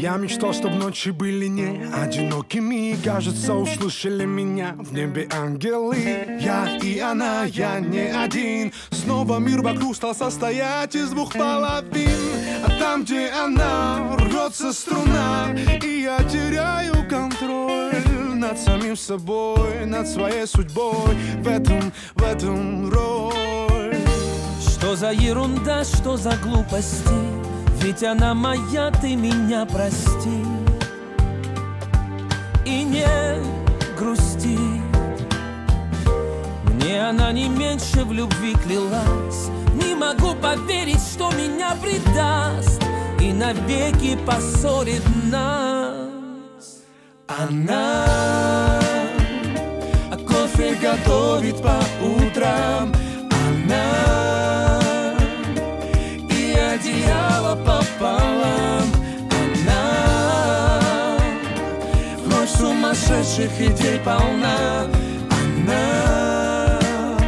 Я мечтал, чтобы ночи были не одинокими. Кажется, услышали меня в небе ангелы. Я и она, я не один. Снова мир вокруг стал состоять из двух половин. А там, где она, рвется струна, и я теряю контроль над самим собой, над своей судьбой. В этом роль. Что за ерунда, что за глупости? Ведь она моя, ты меня прости. И не грусти. Мне она не меньше в любви клялась. Не могу поверить, что меня предаст и навеки поссорит нас. Она кофе готовит по утрам. Она и одеяло пополам. Она вновь сумасшедших идей полна. Она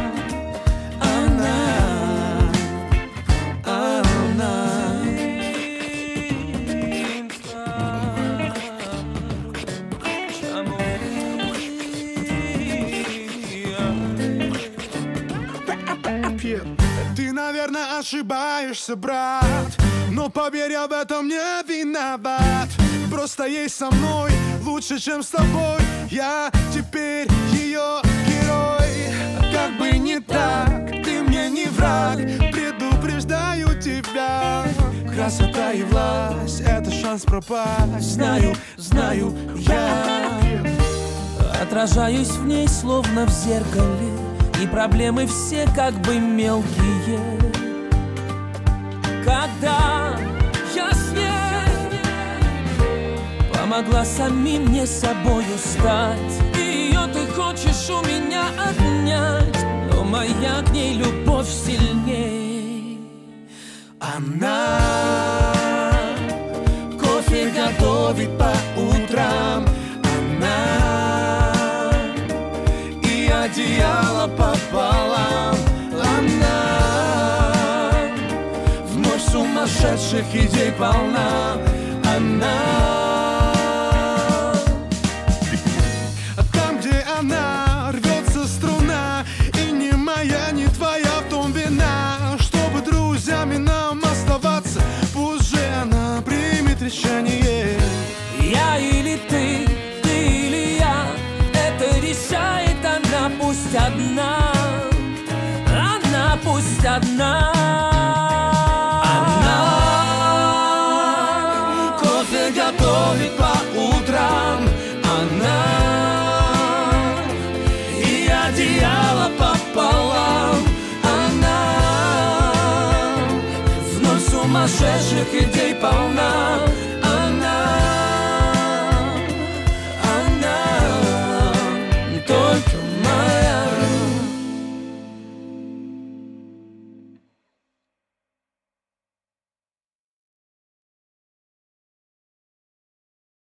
Ты, наверное, ошибаешься, брат, но поверь, я в этом не виноват. Просто ей со мной лучше, чем с тобой. Я теперь ее герой. Как бы не так, ты мне не враг. Предупреждаю тебя. Красота и власть — это шанс пропасть. Знаю я. Отражаюсь в ней, словно в зеркале, и проблемы все как бы мелкие. Когда я с ней помогла самим мне собою стать, и ее ты хочешь у меня отнять, но моя к ней любовь сильней. Она кофе готовит по утрам. Она и одеяло пополам. Она вновь сумасшедших идей полна. Она там, где она, рвется струна, и ни моя, ни твоя в том вина. Чтобы друзьями нам оставаться, пусть же она примет решение. Я или ты или я, это решает она, пусть одна. Она пусть одна. Она кофе готовит по утрам. Она и одеяло пополам. Она вновь сумасшедших идей полна.